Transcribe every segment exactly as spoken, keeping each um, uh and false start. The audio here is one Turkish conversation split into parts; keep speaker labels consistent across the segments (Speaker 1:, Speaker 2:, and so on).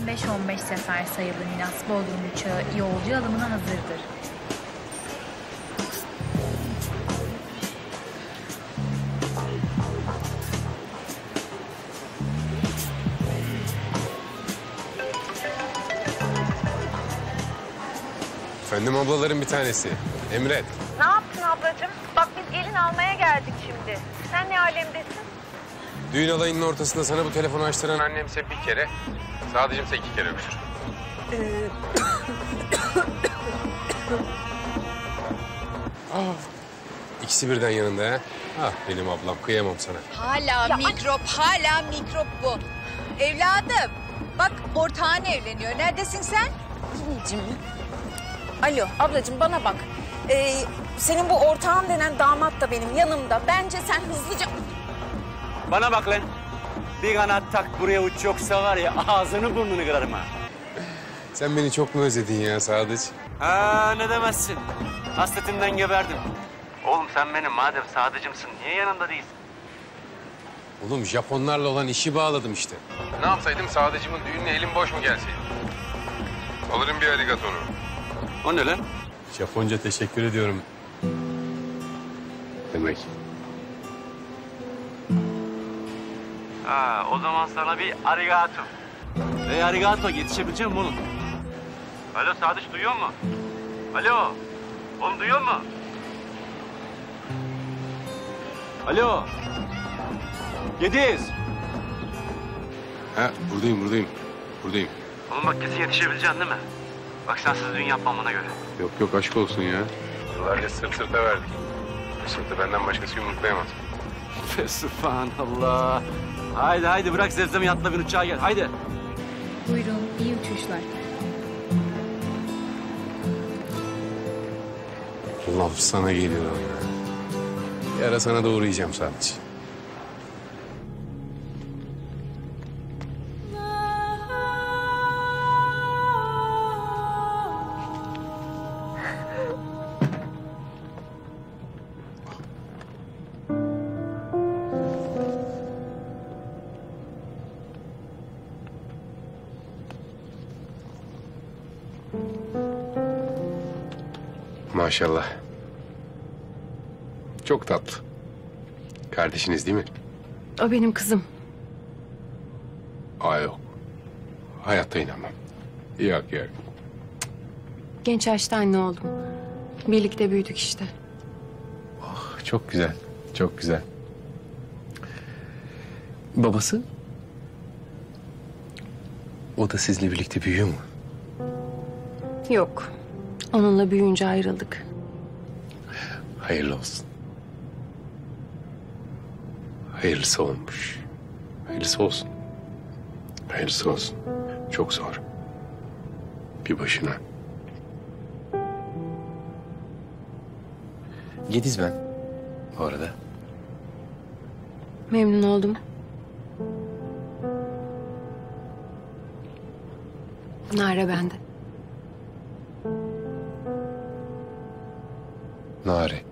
Speaker 1: beş on beş sefer sayılı Milas Bodrum uçağı yolcu alımına hazırdır.
Speaker 2: Efendim ablaların bir tanesi. Emret.
Speaker 3: Ne yaptın ablacığım? Bak biz gelin almaya geldik şimdi. Sen ne alemdesin?
Speaker 2: Düğün alayının ortasında sana bu telefonu açtıran annemse bir kere, Sadıcığımsa iki kere öpüşür. Ee... ah, ikisi birden yanında ha. Ah benim ablam, kıyamam sana.
Speaker 4: Hala ya mikrop, ay... hala mikrop bu. Evladım, bak ortağın evleniyor. Neredesin sen?
Speaker 3: Anneciğim. Alo ablacığım bana bak. Ee, senin bu ortağın denen damat da benim yanımda. Bence sen hızlıca...
Speaker 5: Bana bak lan. Bir kanat tak buraya uç yoksa var ya ağzını burnunu kırarım ha.
Speaker 2: Sen beni çok mu özledin ya Sadıç?
Speaker 5: Ha ne demezsin. Hasretinden geberdim. Oğlum sen benim madem Sadıcımsın niye yanında değilsin?
Speaker 2: Oğlum Japonlarla olan işi bağladım işte. Ne yapsaydım Sadıcımın düğününe elim boş mu gelseydim? Alırım bir arigatonu.
Speaker 5: O ne lan?
Speaker 2: Japonca teşekkür ediyorum. Demek.
Speaker 5: Ha o zaman sana bir arigato. Ve arigato yetişebileceğim mi oğlum? Alo Sadıç duyuyor mu? Alo. Oğlum duyuyor mu? Alo. Gediz.
Speaker 2: Ha buradayım buradayım. Buradayım.
Speaker 5: Oğlum bak kesin yetişebileceksin değil mi? Bak sensiz düğün yapmam buna göre.
Speaker 2: Yok yok aşk olsun ya. Yıllarca sırt sırta verdik. Bu sırtı benden başkası yumruklayamaz.
Speaker 5: Fesubhanallah. Haydi haydi bırak zevzemi yatla bin uçağa gel haydi.
Speaker 1: Buyurun iyi uçuşlar.
Speaker 2: Laf sana geliyorum ya. Bir ara sana da uğrayacağım sadece. Maşallah. Çok tatlı. Kardeşiniz değil mi?
Speaker 6: O benim kızım.
Speaker 2: Aa yok. Hayatta inanmam. Yok yok.
Speaker 6: Genç yaşta anne oldum. Birlikte büyüdük işte.
Speaker 2: Oh, çok güzel. Çok güzel. Babası? O da sizinle birlikte büyüyor mu?
Speaker 6: Yok. Onunla büyüyünce ayrıldık.
Speaker 2: Hayırlı olsun. Hayırlısı olmuş. Hayırlısı olsun. Hayırlısı olsun. Çok zor. Bir başına. Gediz ben. Bu arada.
Speaker 6: Memnun oldum. Nare bende.
Speaker 2: Nare.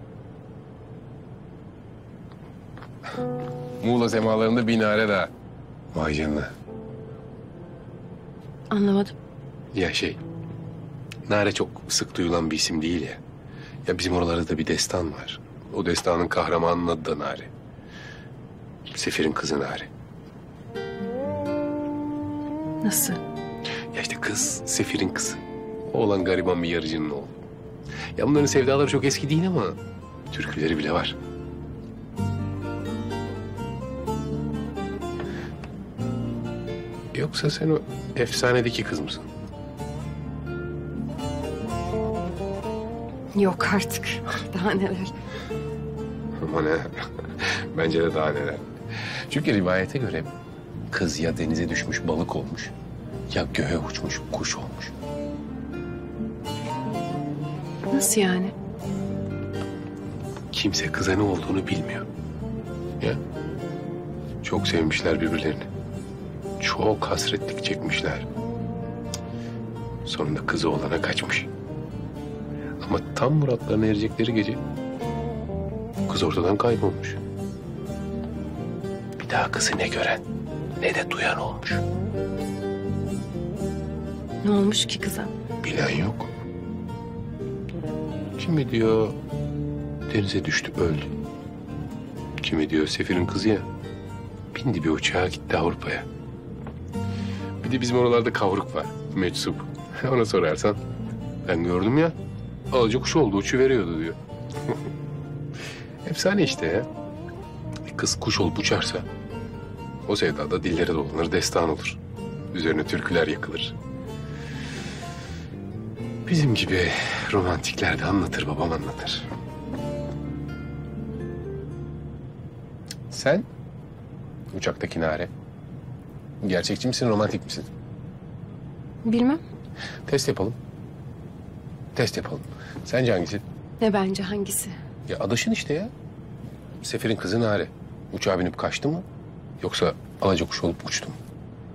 Speaker 2: Muğla semalarında bir nare daha. Vay canına.
Speaker 6: Anlamadım.
Speaker 2: Ya şey, Nare çok sık duyulan bir isim değil ya. Ya bizim oralarda da bir destan var. O destanın kahramanının adı da Nare. Sefir'in kızı Nare.
Speaker 6: Nasıl?
Speaker 2: Ya işte kız Sefir'in kızı. Oğlan gariban bir yarıcının oğlu. Ya bunların sevdaları çok eski değil ama türküleri bile var. Yoksa sen o efsanedeki kız mısın?
Speaker 6: Yok artık. Daha neler.
Speaker 2: Ama ne? Bence de daha neler. Çünkü rivayete göre kız ya denize düşmüş balık olmuş ya göğe uçmuş kuş olmuş.
Speaker 6: Nasıl yani?
Speaker 2: Kimse kıza ne olduğunu bilmiyor. Ya çok sevmişler birbirlerini. Çok hasretlik çekmişler. Sonunda kızı oğlana kaçmış. Ama tam muratlarına erecekleri gece kız ortadan kaybolmuş. Bir daha kızı ne gören ne de duyan olmuş.
Speaker 6: Ne olmuş ki kıza?
Speaker 2: Bilen yok. Kimi diyor denize düştü öldü. Kimi diyor Sefir'in kızı ya. Bindi bir uçağa gitti Avrupa'ya. Bir de bizim oralarda kavruk var. Meczup. Ona sorarsan ben gördüm ya. Alaca kuş oldu uçuveriyordu diyor. Efsane işte ya. Kız kuş olup uçarsa o sevdada dilleri dolanır, destan olur. Üzerine türküler yakılır. Bizim gibi romantikler de anlatır, babam anlatır. Sen uçaktaki Nare. Gerçekçi misin, romantik misin?
Speaker 6: Bilmem.
Speaker 2: Test yapalım. Test yapalım. Sence hangisi?
Speaker 6: Ne bence hangisi?
Speaker 2: Ya adaşın işte ya. Sefir'in kızı Nare. Uçağa binip kaçtı mı? Yoksa alacakuş olup uçtu mu?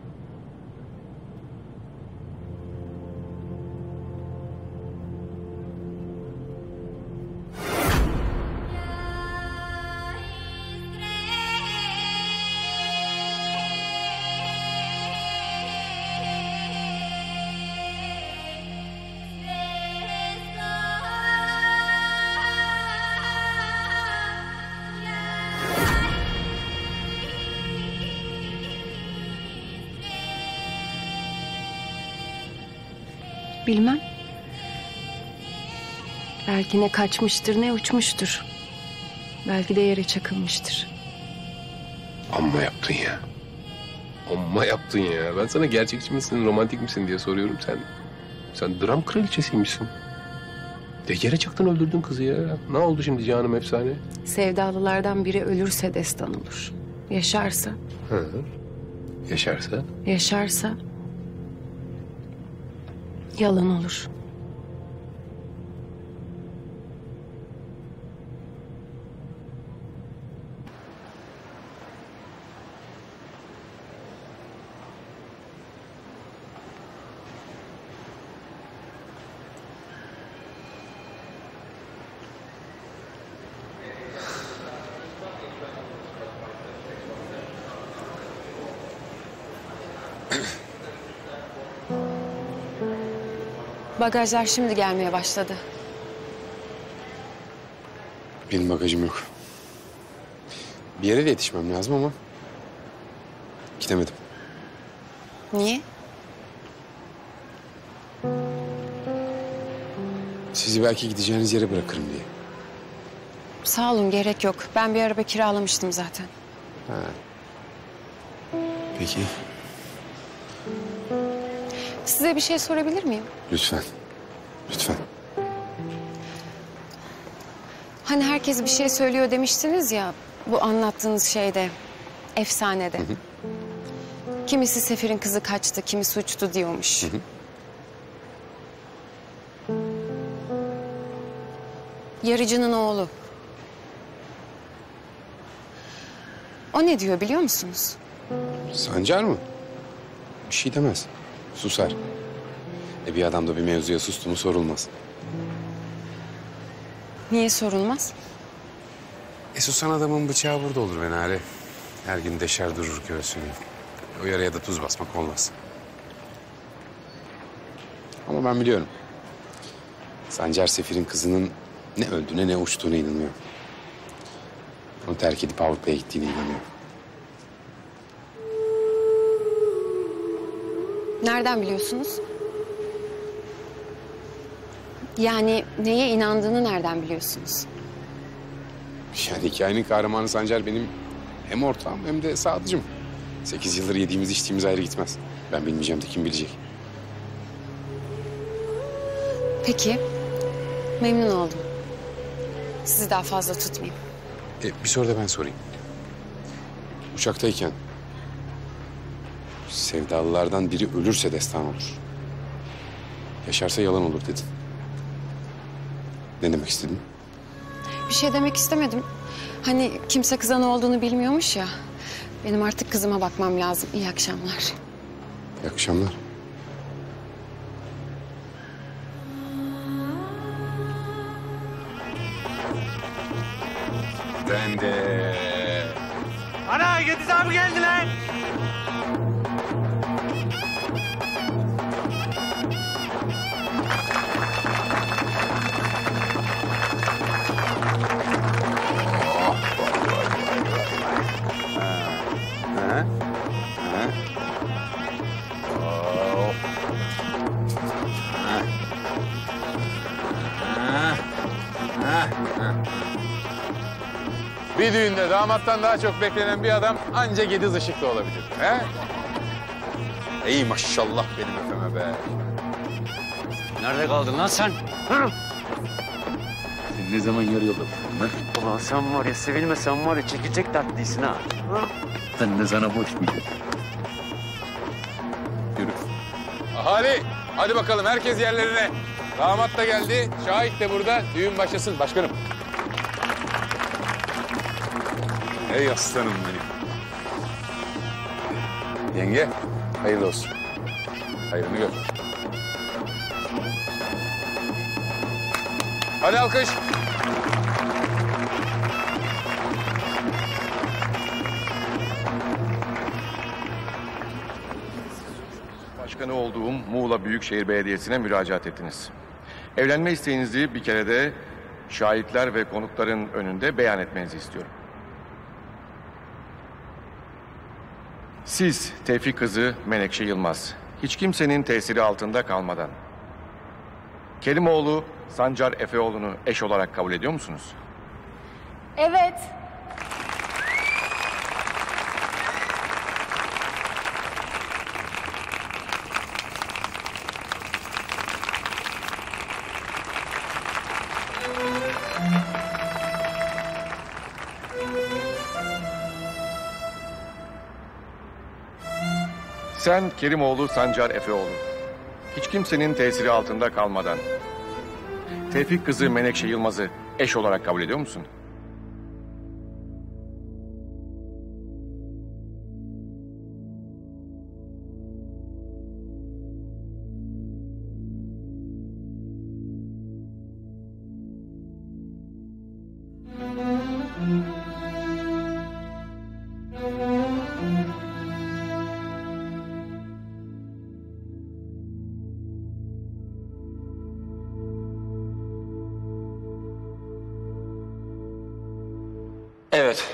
Speaker 6: Bilmem. Belki ne kaçmıştır ne uçmuştur. Belki de yere çakılmıştır.
Speaker 2: Amma yaptın ya. Amma yaptın ya. Ben sana gerçekçi misin, romantik misin diye soruyorum. Sen sen dram kraliçesiymişsin. De yere çaktın öldürdün kızı ya. Ne oldu şimdi canım efsane?
Speaker 6: Sevdalılardan biri ölürse destan olur. Yaşarsa,
Speaker 2: Hı. Yaşarsa?
Speaker 6: yaşarsa yalan olur. Bagajlar şimdi gelmeye başladı.
Speaker 7: Benim bagajım yok. Bir yere de yetişmem lazım ama gidemedim.
Speaker 6: Niye?
Speaker 7: Sizi belki gideceğiniz yere bırakırım diye.
Speaker 6: Sağ olun, gerek yok. Ben bir araba kiralamıştım zaten.
Speaker 7: Peki,
Speaker 6: Size bir şey sorabilir miyim?
Speaker 7: lütfen. Lütfen.
Speaker 6: Hani herkes bir şey söylüyor demiştiniz ya, bu anlattığınız şeyde, efsanede. Hı hı. Kimisi Sefir'in kızı kaçtı, kimisi uçtu diyormuş. Hı hı. Yarıcının oğlu. O ne diyor biliyor musunuz?
Speaker 7: Sancar mı? Bir şey demez. Susar. E bir adam da bir mevzuya sustu mu sorulmaz.
Speaker 6: Niye sorulmaz?
Speaker 7: E susan adamın bıçağı burada olur be Nare. Her gün deşer durur göğsünü. O yaraya da tuz basmak olmaz. Ama ben biliyorum. Sancar Sefir'in kızının ne öldüğüne ne uçtuğuna inanıyor. Onu terk edip Avrupa'ya gittiğine inanıyor.
Speaker 6: Nereden biliyorsunuz? Yani neye inandığını nereden biliyorsunuz?
Speaker 7: Yani hikayenin kahramanı Sancar benim hem ortağım hem de sadıcım. Sekiz yıldır yediğimiz içtiğimiz ayrı gitmez. Ben bilmeyeceğim de kim bilecek?
Speaker 6: Peki, memnun oldum. Sizi daha fazla tutmayayım.
Speaker 7: E, bir soru da ben sorayım. Uçaktayken sevdalılardan biri ölürse destan olur. Yaşarsa yalan olur dedin. Ne demek istedin?
Speaker 6: Bir şey demek istemedim. Hani kimse kıza ne olduğunu bilmiyormuş ya. Benim artık kızıma bakmam lazım. İyi akşamlar.
Speaker 7: İyi akşamlar. Ben de...
Speaker 5: Ana Gediz abi geldi lan.
Speaker 7: Bir düğünde damattan daha çok beklenen bir adam anca Gediz Işıklı olabilir. He? Ey maşallah benim efeme be.
Speaker 5: Nerede kaldın lan sen? Hı?
Speaker 2: Sen ne zaman yarı yolda lan?
Speaker 5: Ulan sen var ya, sevilmesen var ya, çekecek dertlisin ha. Hı?
Speaker 2: Ben de sana boş muyum? Yürü.
Speaker 7: Ahali, hadi bakalım herkes yerlerine. Damat da geldi, şahit de burada. Düğün başlasın başkanım. Ey aslanım benim. Yenge, hayırlı olsun. Hayrını gör. Hadi alkış.
Speaker 8: Başkanı olduğum Muğla Büyükşehir Belediyesi'ne müracaat ettiniz. Evlenme isteğinizi bir kere de şahitler ve konukların önünde beyan etmenizi istiyorum. Siz Tevfik kızı Menekşe Yılmaz, hiç kimsenin tesiri altında kalmadan Kerimoğlu Sancar Efeoğlu'nu eş olarak kabul ediyor musunuz?
Speaker 1: Evet.
Speaker 8: Sen Kerimoğlu Sancar Efeoğlu, hiç kimsenin tesiri altında kalmadan Tevfik kızı Menekşe Yılmaz'ı eş olarak kabul ediyor musun?
Speaker 5: Evet.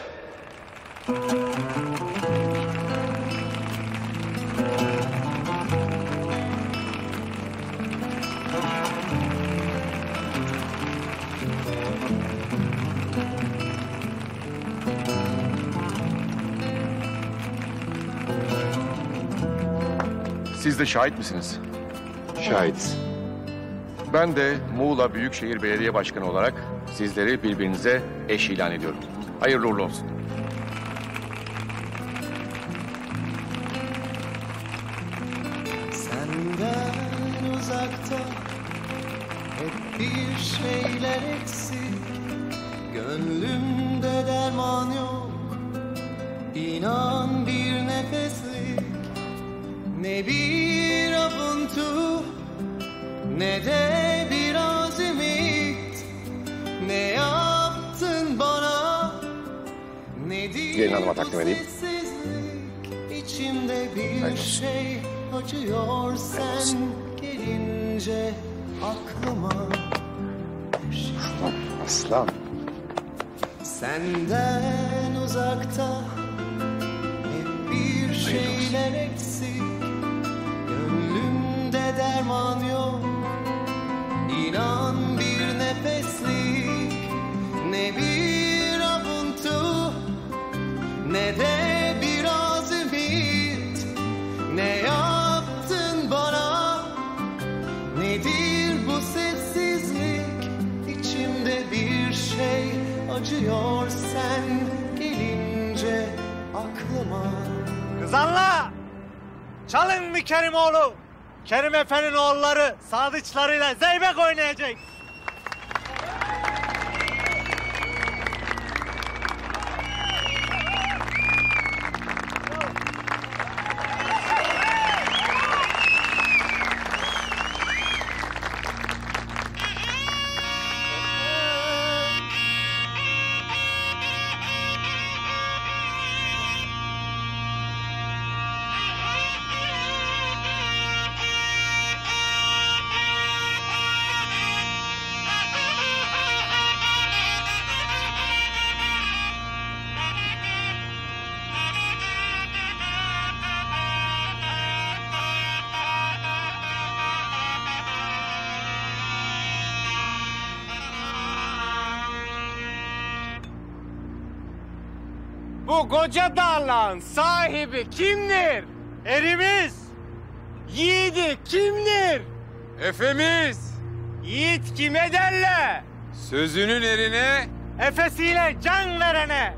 Speaker 8: Siz de şahit misiniz?
Speaker 2: Şahidiz.
Speaker 8: Ben de Muğla Büyükşehir Belediye Başkanı olarak sizleri birbirinize eş ilan ediyorum. Hayırlı uğurlu olsun.
Speaker 9: Senden uzakta hep bir şeyler eksik. Gönlümde derman yok, İnan bir nefeslik. Ne bir avuntu, ne de biraz ümit. Ne yaptın bana, nedir
Speaker 7: Gelin hanıma takdim edeyim.
Speaker 9: sessizlik? İçimde bir şey acıyor sen gelince aklıma.
Speaker 7: Aslan.
Speaker 9: Senden uzakta hep bir şeyler eksik. Gönlümde derman yok, İnan bir nefeslik. Ne bir avuntu, ne de biraz ümit. Ne yaptın bana, nedir bu sessizlik? İçimde bir şey acıyor sen gelince aklıma.
Speaker 10: Kızanla! Çalın mı Kerimoğlu? Kerim Efe'nin oğulları sadıçlarıyla zeybek oynayacak. Bu koca dağların sahibi kimdir? Erimiz. Yiğidi kimdir?
Speaker 7: Efemiz.
Speaker 10: Yiğit kime derler?
Speaker 7: Sözünün erine.
Speaker 10: Efesiyle can verene.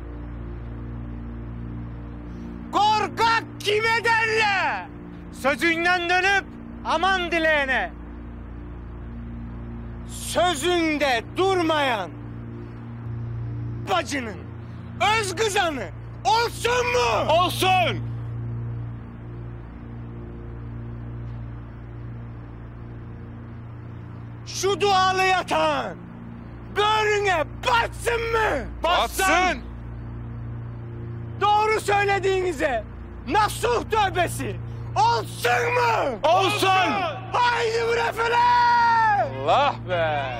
Speaker 10: Korkak kime derler? Sözünden dönüp aman dileyene. Sözünde durmayan bacının öz kızanı olsun mu? Olsun. Şu dualı yatağın böğrüne batsın mı?
Speaker 7: Batsın.
Speaker 10: Doğru söylediğinize nasuh tövbesi olsun mu? Olsun. Haydi bu refeler.
Speaker 7: Allah be.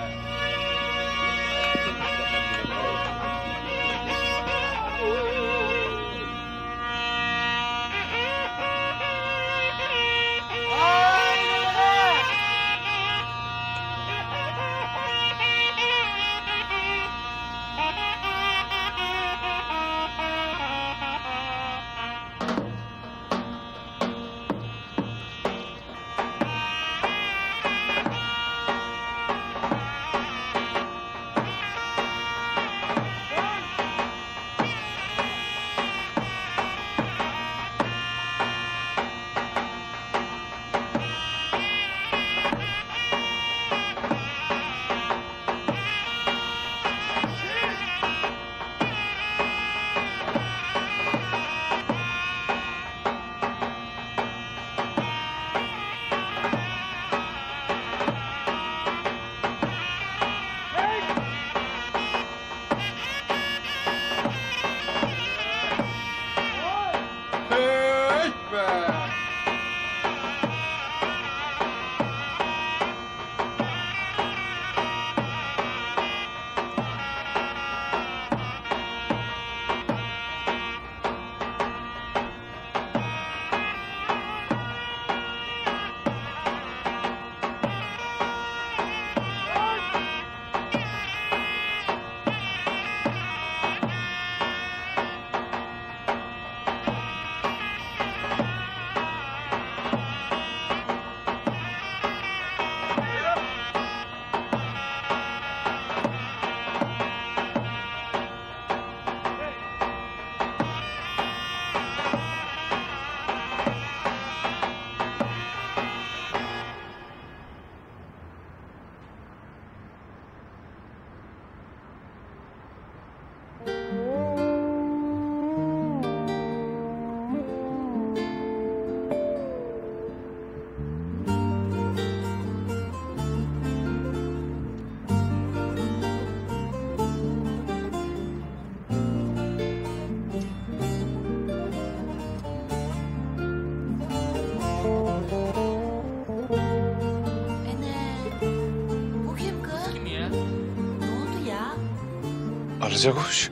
Speaker 2: Arıca kuş.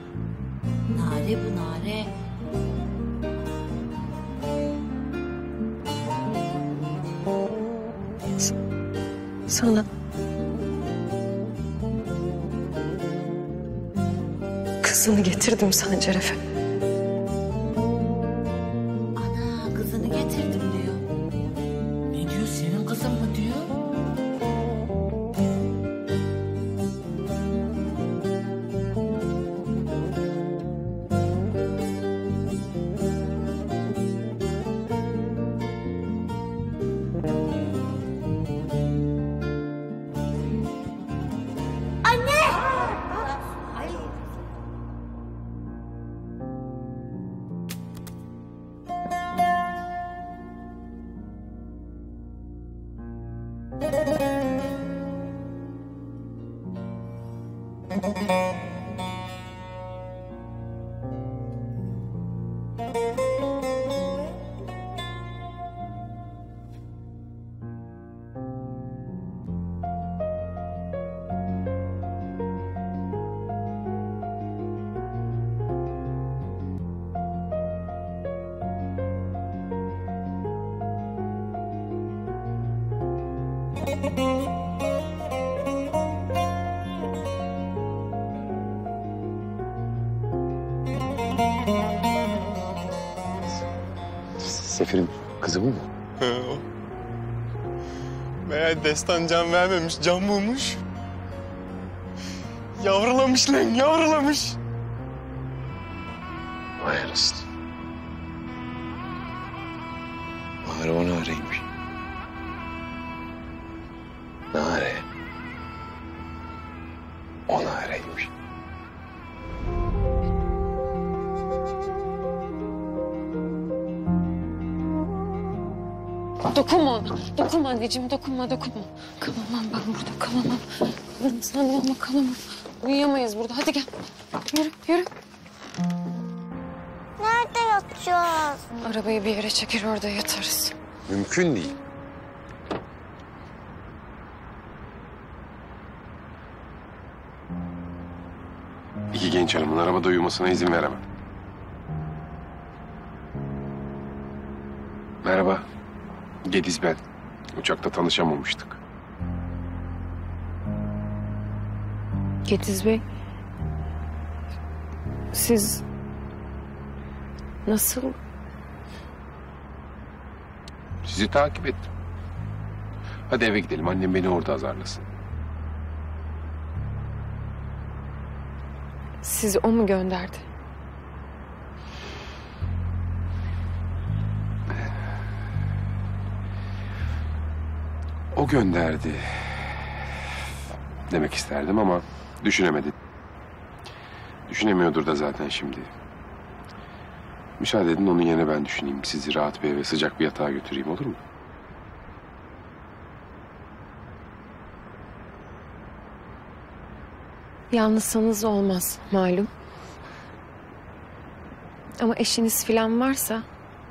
Speaker 11: Nare bu nare.
Speaker 6: S- sana kızını getirdim Sancar Efe.
Speaker 11: Ana kızını getirdim diyor. Ne diyor, senin kızın mı diyor?
Speaker 9: Thank you.
Speaker 7: Sefir'in kızı bu mu?
Speaker 10: He o. Meğer destan can vermemiş, can bulmuş. Yavrulamış lan, yavrulamış.
Speaker 2: Vay anasını. Bari onu araymış. Nare. Onu araymış.
Speaker 6: Dokunma ona. Dokunma anneciğim, dokunma, dokunma. Kalamam ben burada, kalamam. Ben sana ama kalamam. Uyuyamayız burada. Hadi gel. Yürü, yürü.
Speaker 12: Nerede yatacağız?
Speaker 6: Arabayı bir yere çeker, orada yatarız.
Speaker 7: Mümkün değil.
Speaker 2: İki genç hanımın arabada uyumasına izin veremem. Merhaba. Gediz ben. Uçakta tanışamamıştık.
Speaker 6: Gediz Bey. Siz... Nasıl?
Speaker 2: Sizi takip ettim. Hadi eve gidelim. Annem beni orada azarlasın.
Speaker 6: Sizi o mu gönderdi?
Speaker 2: O gönderdi. Demek isterdim ama düşünemedim. Düşünemiyordur da zaten şimdi. Müsaade edin, onun yerine ben düşüneyim. Sizi rahat bir eve, sıcak bir yatağa götüreyim, olur mu?
Speaker 6: Yalnızsanız olmaz malum. Ama eşiniz falan varsa...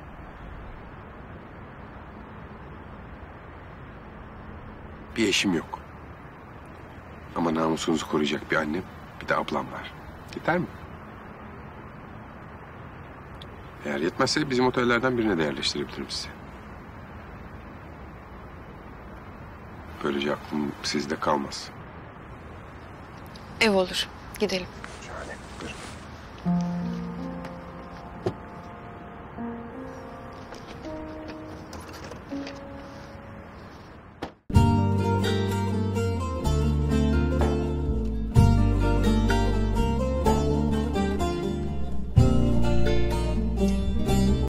Speaker 2: Bir eşim yok. Ama namusunuzu koruyacak bir annem, bir de ablam var. Yeter mi? Eğer yetmezse bizim otellerden birine de yerleştirebilirim sizi. Böylece aklım sizde kalmaz.
Speaker 6: Ev olur. Gidelim.